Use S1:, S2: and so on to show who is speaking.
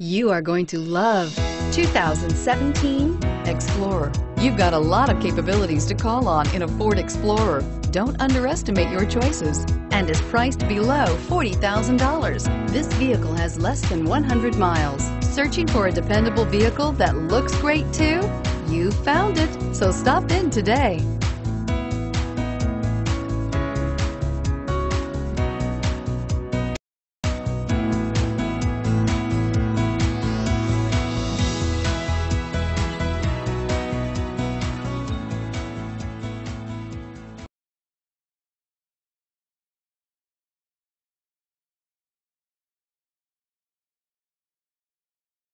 S1: You are going to love 2017 Explorer. You've got a lot of capabilities to call on in a Ford Explorer. Don't underestimate your choices, and is priced below $40,000. This vehicle has less than 100 miles. Searching for a dependable vehicle that looks great too? You found it, so stop in today.